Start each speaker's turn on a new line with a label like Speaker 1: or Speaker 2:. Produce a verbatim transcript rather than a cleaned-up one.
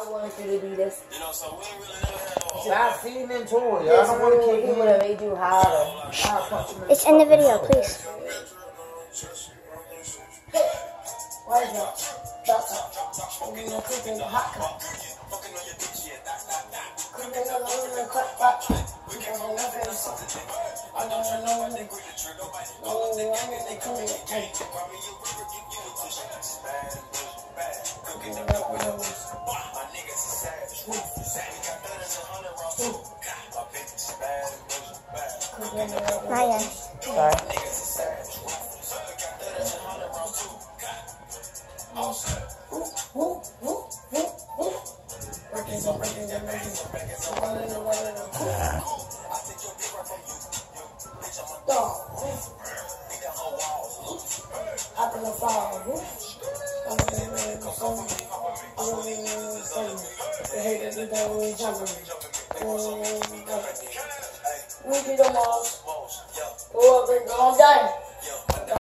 Speaker 1: I wanted you to do this.
Speaker 2: You know, so we really never had no.
Speaker 3: Stop feeding into it. I
Speaker 1: This
Speaker 3: don't want to
Speaker 1: rule,
Speaker 3: kick
Speaker 1: he
Speaker 3: you.
Speaker 1: would have made you harder. I'll punch him in
Speaker 4: It's in the video, please.
Speaker 1: Why is that? That's up. And then you're cooking the hot cup. Cooking the little cut back. We can go up and something. I don't know when they quit the trigger. Oh, I'm going to come in the cake. Cooking the milk with those. My niggas is savage. Savage got better than a hundred rounds. My bitch is bad and bitch is bad. Cooking the milk with those.
Speaker 3: Sorry.
Speaker 1: Niggas is savage. Got better than a hundred rounds too. Ooh, ooh, ooh, ooh, ooh. Breakers and breakers and breakers and breakers. I'm running and running and cool. I take your dick right from you. Bitch, I'm a dog. Beat that whole wall. I can fall. I'm a man and go so me. I'm a man and so me. The haters that they always jumping me. We be the most. Go up and go down.